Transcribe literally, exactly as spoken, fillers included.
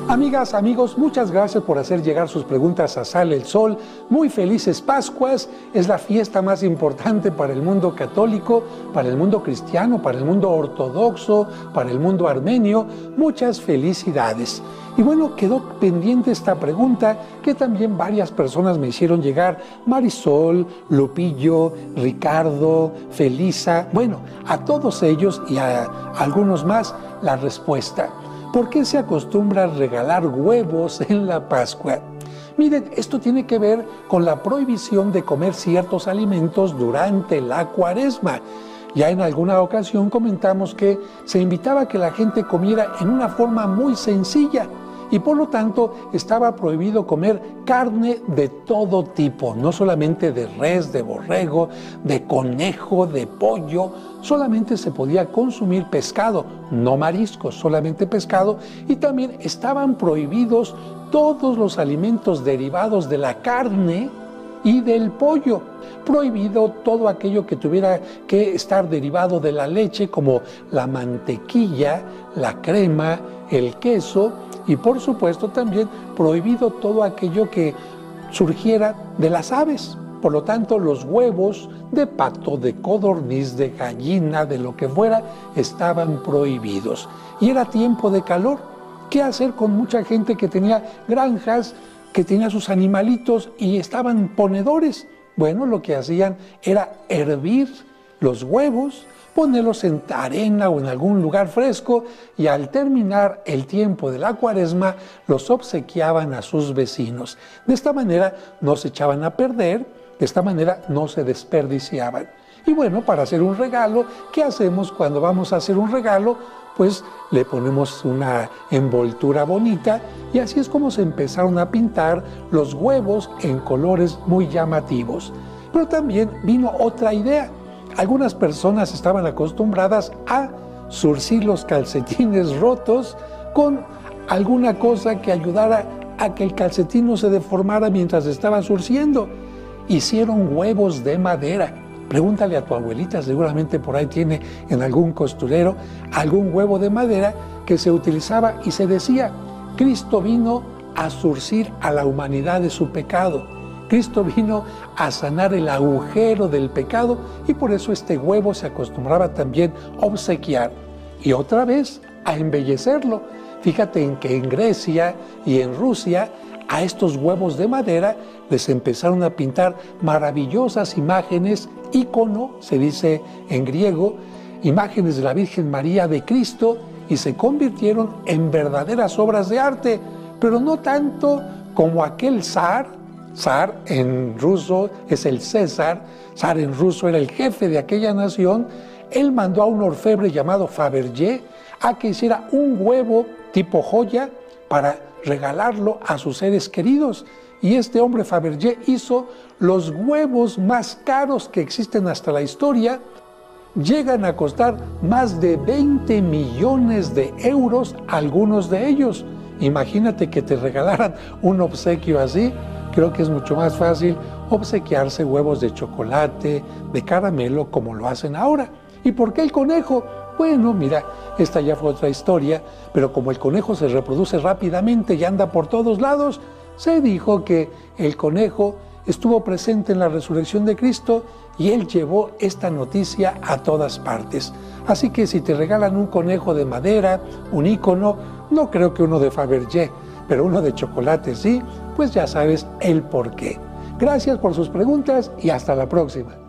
Amigas, amigos, muchas gracias por hacer llegar sus preguntas a Sale el Sol. Muy felices Pascuas. Es la fiesta más importante para el mundo católico, para el mundo cristiano, para el mundo ortodoxo, para el mundo armenio. Muchas felicidades. Y bueno, quedó pendiente esta pregunta que también varias personas me hicieron llegar. Marisol, Lupillo, Ricardo, Felisa. Bueno, a todos ellos y a algunos más la respuesta. ¿Por qué se acostumbra a regalar huevos en la Pascua? Miren, esto tiene que ver con la prohibición de comer ciertos alimentos durante la Cuaresma. Ya en alguna ocasión comentamos que se invitaba a que la gente comiera en una forma muy sencilla y por lo tanto estaba prohibido comer carne de todo tipo, no solamente de res, de borrego, de conejo, de pollo. Solamente se podía consumir pescado, no mariscos, solamente pescado, y también estaban prohibidos todos los alimentos derivados de la carne y del pollo. Prohibido todo aquello que tuviera que estar derivado de la leche, como la mantequilla, la crema, el queso, y por supuesto también prohibido todo aquello que surgiera de las aves. Por lo tanto, los huevos de pato, de codorniz, de gallina, de lo que fuera, estaban prohibidos. Y era tiempo de calor. ¿Qué hacer con mucha gente que tenía granjas, que tenía sus animalitos y estaban ponedores? Bueno, lo que hacían era hervir los huevos, ponerlos en arena o en algún lugar fresco, y al terminar el tiempo de la Cuaresma los obsequiaban a sus vecinos. De esta manera no se echaban a perder, de esta manera no se desperdiciaban. Y bueno, para hacer un regalo, ¿qué hacemos cuando vamos a hacer un regalo? Pues le ponemos una envoltura bonita, y así es como se empezaron a pintar los huevos en colores muy llamativos. Pero también vino otra idea. Algunas personas estaban acostumbradas a zurcir los calcetines rotos con alguna cosa que ayudara a que el calcetín no se deformara mientras estaba zurciendo. Hicieron huevos de madera. Pregúntale a tu abuelita, seguramente por ahí tiene en algún costurero algún huevo de madera que se utilizaba y se decía: Cristo vino a zurcir a la humanidad de su pecado. Cristo vino a sanar el agujero del pecado, y por eso este huevo se acostumbraba también a obsequiar y otra vez a embellecerlo. Fíjate en que en Grecia y en Rusia a estos huevos de madera les empezaron a pintar maravillosas imágenes, ícono, se dice en griego, imágenes de la Virgen María, de Cristo, y se convirtieron en verdaderas obras de arte, pero no tanto como aquel zar. Zar en ruso es el César, zar en ruso era el jefe de aquella nación. Él mandó a un orfebre llamado Fabergé a que hiciera un huevo tipo joya para regalarlo a sus seres queridos. Y este hombre Fabergé hizo los huevos más caros que existen hasta la historia. Llegan a costar más de veinte millones de euros algunos de ellos. Imagínate que te regalaran un obsequio así. Creo que es mucho más fácil obsequiarse huevos de chocolate, de caramelo, como lo hacen ahora. ¿Y por qué el conejo? Bueno, mira, esta ya fue otra historia, pero como el conejo se reproduce rápidamente y anda por todos lados, se dijo que el conejo estuvo presente en la resurrección de Cristo y él llevó esta noticia a todas partes. Así que si te regalan un conejo de madera, un ícono, no creo que uno de Fabergé, pero uno de chocolate sí, pues ya sabes el por qué. Gracias por sus preguntas y hasta la próxima.